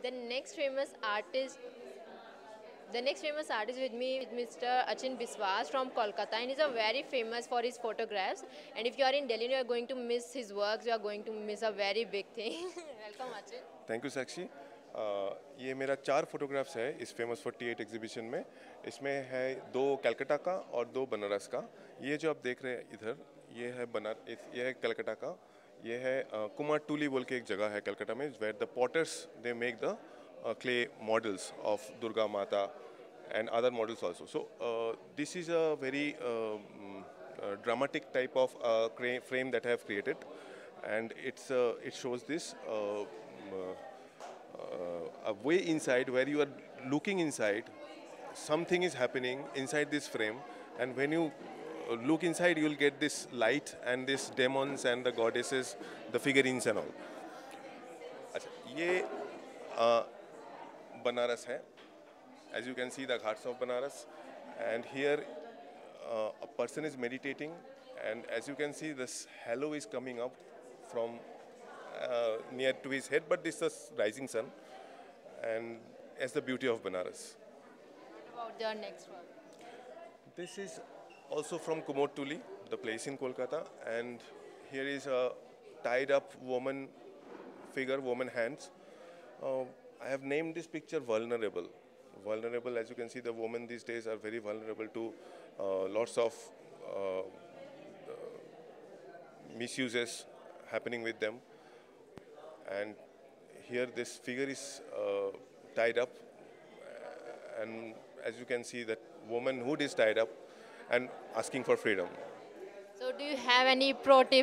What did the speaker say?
The next famous artist, with me is Mr. Achin Biswas from Kolkata, and he's a very famous for his photographs. And if you are in Delhi, you are going to miss his works. You are going to miss a very big thing. Welcome, Achin. Thank you Sakshi. ये मेरा 4 photographs है इस famous 48 exhibition में। इसमें है 2 कलकत्ता का और 2 बनारस का। ये जो आप देख रहे हैं इधर, ये है ये है कलकत्ता का। ये है कुमारटूली बोल के एक जगह है कलकत्ता में, where the potters they make the clay models of Durga Mata and other models also. So this is a very dramatic type of frame that I have created, and it shows this a way inside where you are looking inside. Something is happening inside this frame, and when you look inside, you will get this light and these demons and the goddesses, the figurines and all. अच्छा, ये बनारस है. As you can see, the ghats of Banaras, and here a person is meditating, and as you can see, this halo is coming up from near to his head, but this is rising sun, and it's the beauty of Banaras. What about your next one? This is also from Kumattuli, the place in Kolkata, and here is a tied up woman figure, woman hands. I have named this picture vulnerable. Vulnerable, as you can see, the women these days are very vulnerable to lots of misuses happening with them. And here this figure is tied up, and as you can see, that womanhood is tied up and asking for freedom. So, do you have any pro tip